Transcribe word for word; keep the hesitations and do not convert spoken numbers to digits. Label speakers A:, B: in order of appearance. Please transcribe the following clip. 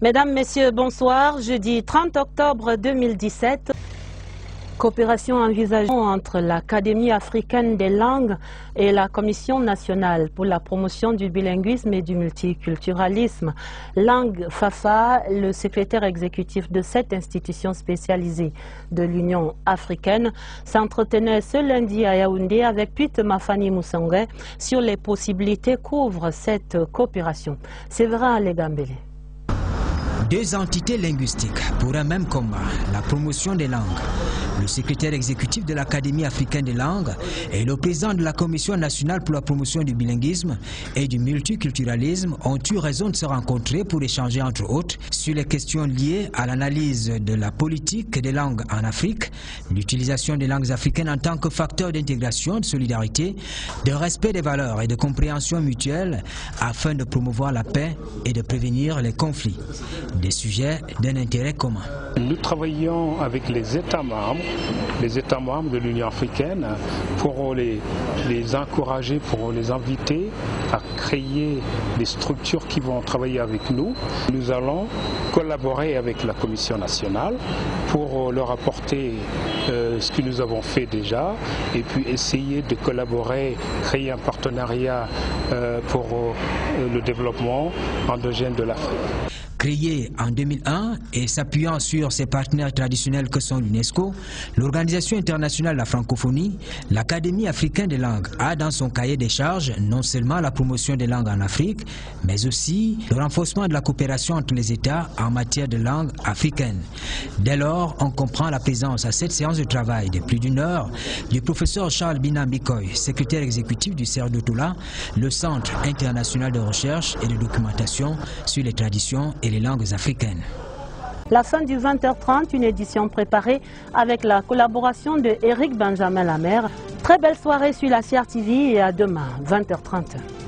A: Mesdames, Messieurs, bonsoir. Jeudi trente octobre deux mille dix-sept. Coopération envisagée entre l'Académie africaine des langues et la Commission nationale pour la promotion du bilinguisme et du multiculturalisme. Langue Fafa, le secrétaire exécutif de cette institution spécialisée de l'Union africaine, s'entretenait ce lundi à Yaoundé avec Pete Mafani Moussangwe sur les possibilités qu'ouvre cette coopération. Séverin Legambele.
B: Deux entités linguistiques pour un même combat, la promotion des langues. Le secrétaire exécutif de l'Académie africaine des langues et le président de la Commission nationale pour la promotion du bilinguisme et du multiculturalisme ont eu raison de se rencontrer pour échanger entre autres sur les questions liées à l'analyse de la politique des langues en Afrique, l'utilisation des langues africaines en tant que facteur d'intégration, de solidarité, de respect des valeurs et de compréhension mutuelle afin de promouvoir la paix et de prévenir les conflits. Des sujets d'un intérêt commun.
C: Nous travaillons avec les États membres, les États membres de l'Union africaine pour les, les encourager, pour les inviter à créer des structures qui vont travailler avec nous. Nous allons collaborer avec la Commission nationale pour leur apporter euh, ce que nous avons fait déjà et puis essayer de collaborer, créer un partenariat euh, pour euh, le développement endogène de l'Afrique.
B: Créée en deux mille un et s'appuyant sur ses partenaires traditionnels que sont l'UNESCO, l'Organisation internationale de la francophonie, l'Académie africaine des langues a dans son cahier des charges non seulement la promotion des langues en Afrique, mais aussi le renforcement de la coopération entre les États en matière de langues africaines. Dès lors, on comprend la présence à cette séance de travail de plus d'une heure du professeur Charles Binambikoy, secrétaire exécutif du C E R d'Otola, le Centre international de recherche et de documentation sur les traditions et les langues africaines.
A: La fin du vingt heures trente, une édition préparée avec la collaboration de Eric Benjamin Lamère. Très belle soirée sur la C R T V et à demain, vingt heures trente.